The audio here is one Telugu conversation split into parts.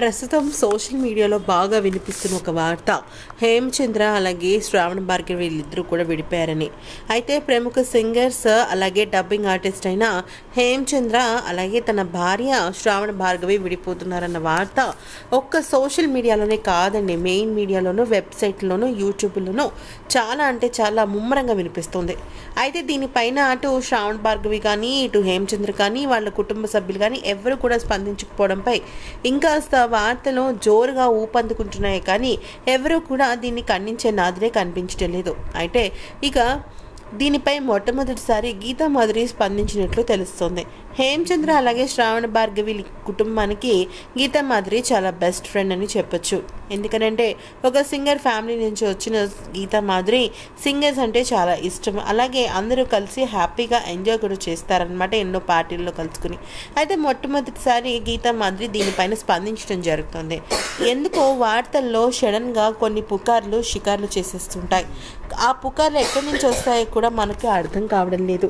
ప్రస్తుతం సోషల్ మీడియాలో బాగా వినిపిస్తున్న ఒక వార్త హేమచంద్ర అలాగే శ్రావణ భార్గవి వీళ్ళిద్దరూ కూడా విడిపోయారని. అయితే ప్రముఖ సింగర్స్ అలాగే డబ్బింగ్ ఆర్టిస్ట్ అయిన హేమచంద్ర అలాగే తన భార్య శ్రావణ భార్గవి విడిపోతున్నారన్న వార్త ఒక్క సోషల్ మీడియాలోనే కాదండి, మెయిన్ మీడియాలోనూ వెబ్సైట్లోనూ యూట్యూబ్లోనూ చాలా అంటే చాలా ముమ్మరంగా వినిపిస్తుంది. అయితే దీనిపైన అటు శ్రావణ భార్గవి కానీ ఇటు హేమచంద్ర కానీ వాళ్ళ కుటుంబ సభ్యులు కానీ ఎవరు కూడా స్పందించకపోవడంపై ఇంకా వార్తలు జోరుగా ఊపందుకుంటున్నాయి, కానీ ఎవరూ కూడా దీన్ని ఖండించే నాదిరే కనిపించడం లేదు. అయితే ఇక దీనిపై మొట్టమొదటిసారి గీతా మాధురి స్పందించినట్లు తెలుస్తోంది. హేమచంద్ర అలాగే శ్రావణ భార్గవి కుటుంబానికి గీతా మాధురి చాలా బెస్ట్ ఫ్రెండ్ అని చెప్పొచ్చు. ఎందుకనంటే ఒక సింగర్ ఫ్యామిలీ నుంచి వచ్చిన గీతా మాధురి సింగర్స్ అంటే చాలా ఇష్టం. అలాగే అందరూ కలిసి హ్యాపీగా ఎంజాయ్ కూడా చేస్తారనమాట ఎన్నో పార్టీల్లో కలుసుకుని. అయితే మొట్టమొదటిసారి గీతా మాధురి దీనిపైన స్పందించడం జరుగుతుంది. ఎందుకో వార్తల్లో సడన్గా కొన్ని పుకార్లు షికార్లు చేసేస్తుంటాయి. ఆ పుకార్లు ఎక్కడి నుంచి వస్తాయో కూడా మనకి అర్థం కావడం లేదు.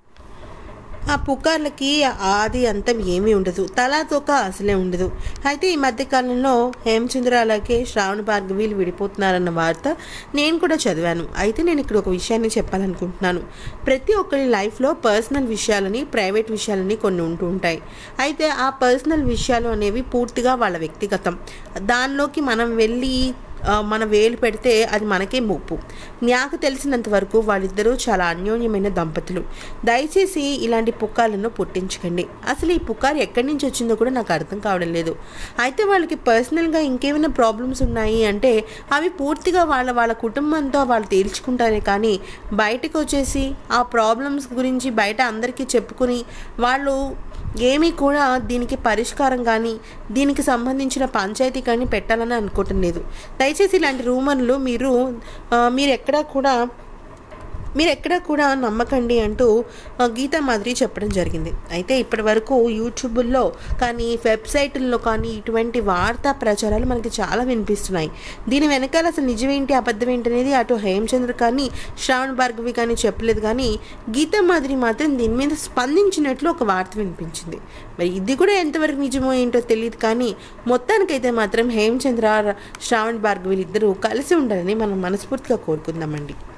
ఆ పుకార్లకి ఆది అంతం ఏమీ ఉండదు, తలాతోక అసలే ఉండదు. అయితే ఈ మధ్యకాలంలో హేమచంద్ర అలాగే శ్రావణ భార్గవిలు విడిపోతున్నారన్న వార్త నేను కూడా చదివాను. అయితే నేను ఇక్కడ ఒక విషయాన్ని చెప్పాలనుకుంటున్నాను. ప్రతి ఒక్కరి లైఫ్లో పర్సనల్ విషయాలని ప్రైవేట్ విషయాలని కొన్ని ఉంటూ ఉంటాయి. అయితే ఆ పర్సనల్ విషయాలు అనేవి పూర్తిగా వాళ్ళ వ్యక్తిగతం. దానిలోకి మనం వెళ్ళి మన వేలు పెడితే అది మనకే ముప్పు. నాకు తెలిసినంత వరకు వాళ్ళిద్దరూ చాలా అన్యోన్యమైన దంపతులు. దయచేసి ఇలాంటి పుకార్లను పుట్టించకండి. అసలు ఈ పుకారు ఎక్కడి నుంచి వచ్చిందో కూడా నాకు అర్థం కావడం లేదు. అయితే వాళ్ళకి పర్సనల్గా ఇంకేమైనా ప్రాబ్లమ్స్ ఉన్నాయి అంటే అవి పూర్తిగా వాళ్ళ కుటుంబంతో వాళ్ళు తేల్చుకుంటారే, కానీ బయటకు వచ్చేసి ఆ ప్రాబ్లమ్స్ గురించి బయట అందరికీ చెప్పుకుని వాళ్ళు ఏమీ కూడా దీనికి పరిష్కారం కానీ దీనికి సంబంధించిన పంచాయతీ కానీ పెట్టాలని అనుకోవటం లేదు. దయచేసి ఇలాంటి రూమర్లు మీరు ఎక్కడా కూడా నమ్మకండి అంటూ గీతా మాధురి చెప్పడం జరిగింది. అయితే ఇప్పటి వరకు యూట్యూబ్లో కానీ వెబ్సైట్ల్లో కానీ ఇటువంటి వార్తా ప్రచారాలు మనకి చాలా వినిపిస్తున్నాయి. దీని వెనకాల అసలు నిజమేంటి అబద్ధం ఏంటి అనేది అటు హేమచంద్ర కానీ శ్రావణ భార్గవి కానీ చెప్పలేదు, కానీ గీతా మాధురి మాత్రం దీని మీద స్పందించినట్లు ఒక వార్త వినిపించింది. మరి ఇది కూడా ఎంతవరకు నిజమో ఏంటో తెలియదు, కానీ మొత్తానికైతే మాత్రం హేమచంద్ర శ్రావణ భార్గవిలు ఇద్దరూ కలిసి ఉండాలని మనం మనస్ఫూర్తిగా కోరుకుందామండి.